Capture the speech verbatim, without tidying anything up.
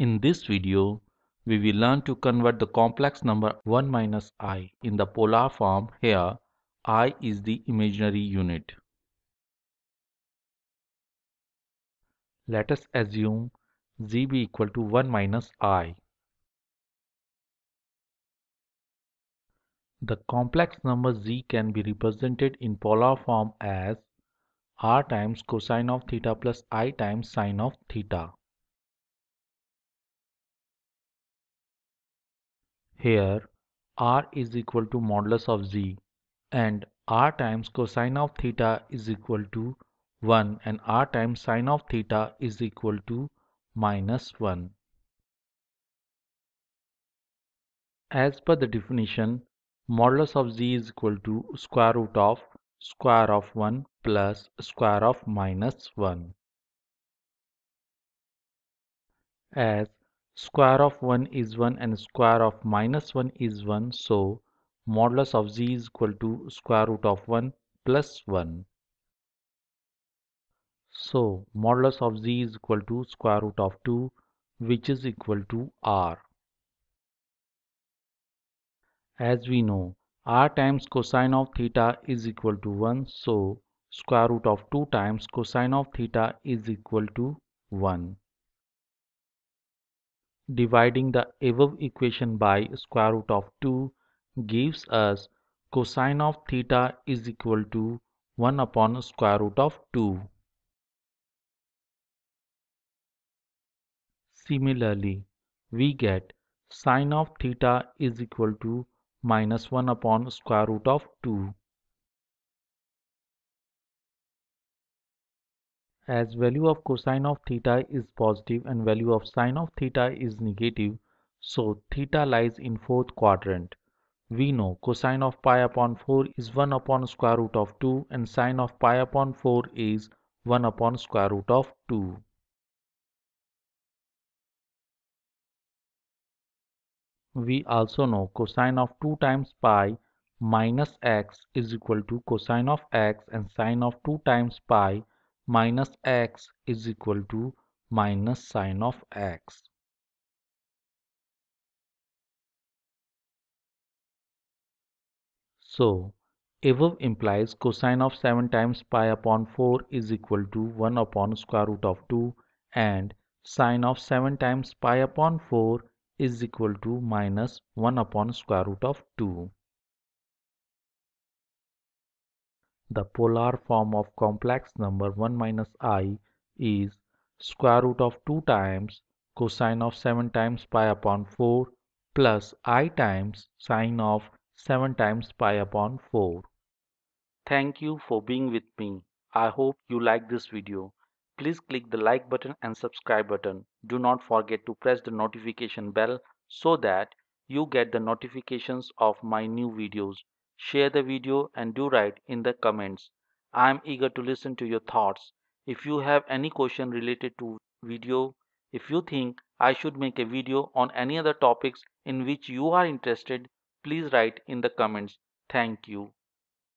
In this video, we will learn to convert the complex number one minus I in the polar form. Here, I is the imaginary unit. Let us assume z be equal to one minus I. The complex number z can be represented in polar form as r times cosine of theta plus I times sine of theta. Here, r is equal to modulus of z, and r times cosine of theta is equal to one, and r times sine of theta is equal to minus one. As per the definition, modulus of z is equal to square root of square of one plus square of minus one. As square of one is one and square of minus one is one, so modulus of z is equal to square root of one plus one. So modulus of z is equal to square root of two, which is equal to r. As we know, r times cosine of theta is equal to one, so square root of two times cosine of theta is equal to one. Dividing the above equation by square root of two gives us cosine of theta is equal to one upon square root of two. Similarly, we get sine of theta is equal to minus one upon square root of two. As value of cosine of theta is positive and value of sine of theta is negative, so theta lies in fourth quadrant. We know cosine of pi upon four is one upon square root of two and sine of pi upon four is one upon square root of two. We also know cosine of two times pi minus x is equal to cosine of x, and sine of two times pi minus x is equal to minus sine of x. So above implies cosine of seven times pi upon four is equal to one upon square root of two, and sine of seven times pi upon four is equal to minus one upon square root of two. The polar form of complex number one minus I is square root of two times cosine of seven times pi upon four plus I times sine of seven times pi upon four. Thank you for being with me. I hope you like this video. Please click the like button and subscribe button. Do not forget to press the notification bell so that you get the notifications of my new videos. Share the video and do write in the comments. I am eager to listen to your thoughts. If you have any question related to video, if you think I should make a video on any other topics in which you are interested, please write in the comments. Thank you.